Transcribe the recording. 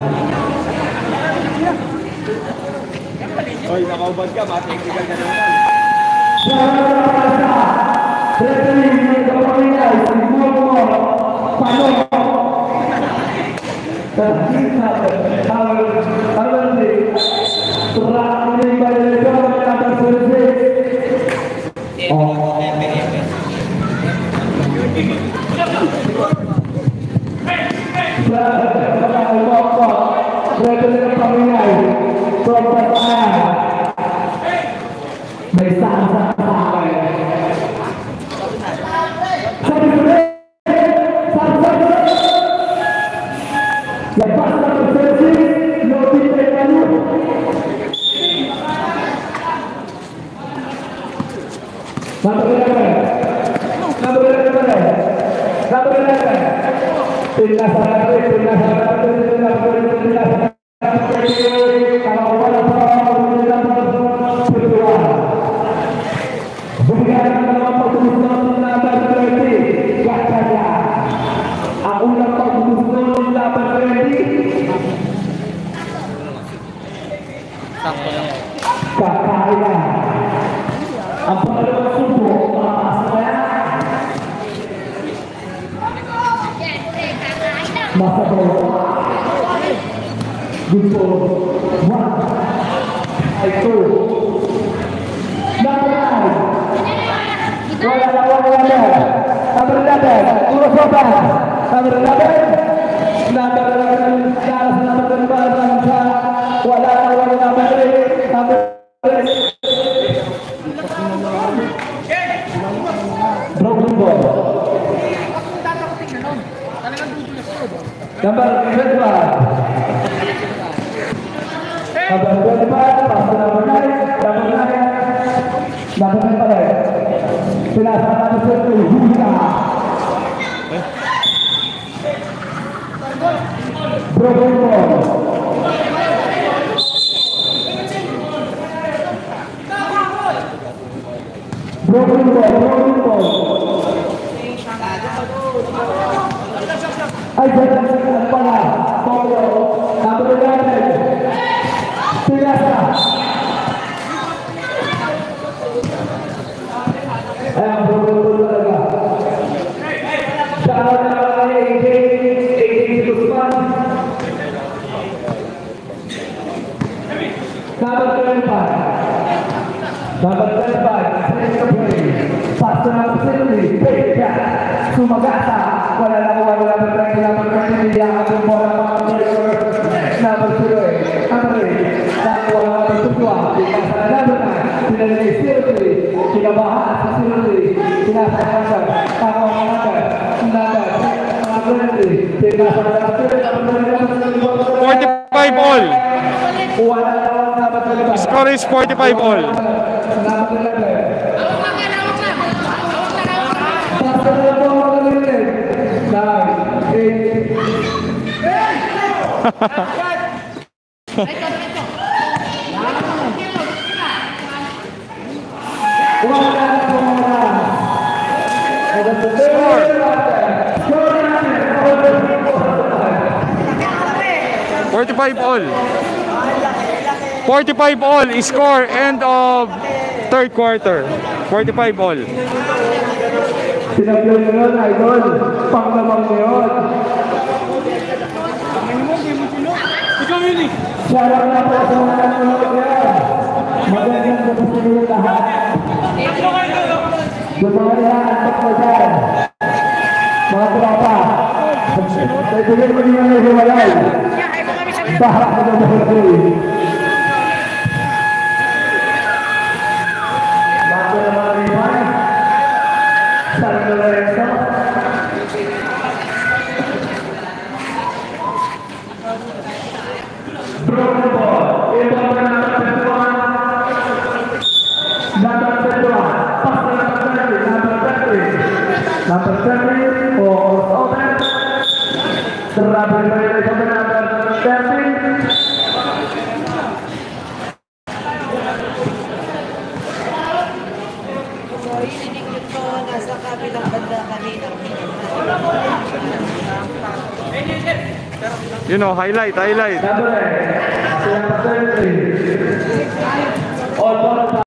Hoy, nakaubad ka, matiktikan ka naman. Score is 45 all. Forty-five all. 45 all. Score end of third quarter. 45 all. Sinabihan nyo yun, idol. Panglamang nyo yun. Siya na po sa mga nanonood yan. Magandang gabi sa inyo lahat. Dumarihan at pagkasan. Mga tropa. Naibigay mo niyo na hiwalay. Baha ka na mahulay. Bago na mga riman. San Lorenzo. Broken ball. Ito ang nakapetuan. Nakapetuan. Pasal nakapetuan. Nakapetuan. Nakapetuan. O open. Terakhir dari kemenangan Kevin. So, ininigit ko nasa kabilang banda kanina. You know, highlight. Number 9, si number 33.